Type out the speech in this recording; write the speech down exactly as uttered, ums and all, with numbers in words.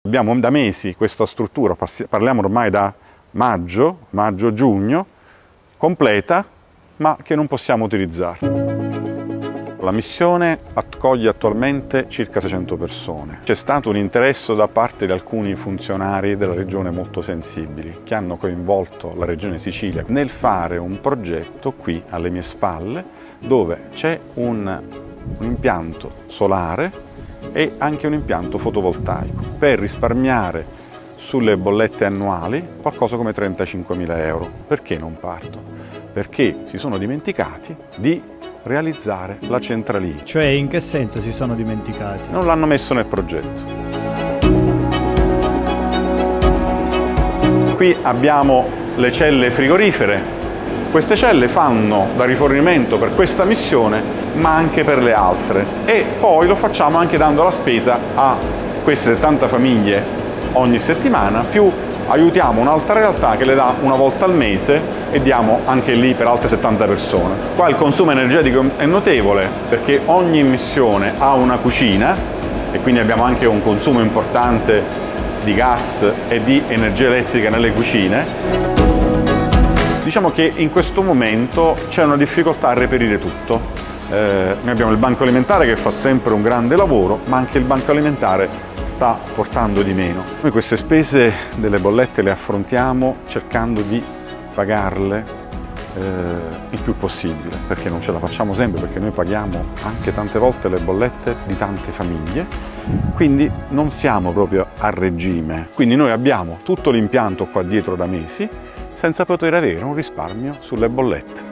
Abbiamo da mesi questa struttura, parliamo ormai da maggio, maggio-giugno, completa, ma che non possiamo utilizzare. La missione accoglie attualmente circa seicento persone. C'è stato un interesse da parte di alcuni funzionari della regione molto sensibili, che hanno coinvolto la regione Sicilia nel fare un progetto qui alle mie spalle, dove c'è un, un impianto solare e anche un impianto fotovoltaico per risparmiare sulle bollette annuali qualcosa come trentacinquemila euro. Perché non parto? Perché si sono dimenticati di realizzare la centralina. Cioè, in che senso si sono dimenticati? Non l'hanno messo nel progetto. Qui abbiamo le celle frigorifere. Queste celle fanno da rifornimento per questa missione, ma anche per le altre. E poi lo facciamo anche dando la spesa a queste settanta famiglie ogni settimana, più aiutiamo un'altra realtà che le dà una volta al mese e diamo anche lì per altre settanta persone. Qua il consumo energetico è notevole perché ogni missione ha una cucina e quindi abbiamo anche un consumo importante di gas e di energia elettrica nelle cucine. Diciamo che in questo momento c'è una difficoltà a reperire tutto. Eh, noi abbiamo il banco alimentare che fa sempre un grande lavoro, ma anche il banco alimentare sta portando di meno. Noi queste spese delle bollette le affrontiamo cercando di pagarle eh, il più possibile, perché non ce la facciamo sempre, perché noi paghiamo anche tante volte le bollette di tante famiglie, quindi non siamo proprio a regime. Quindi noi abbiamo tutto l'impianto qua dietro da mesi, senza poter avere un risparmio sulle bollette.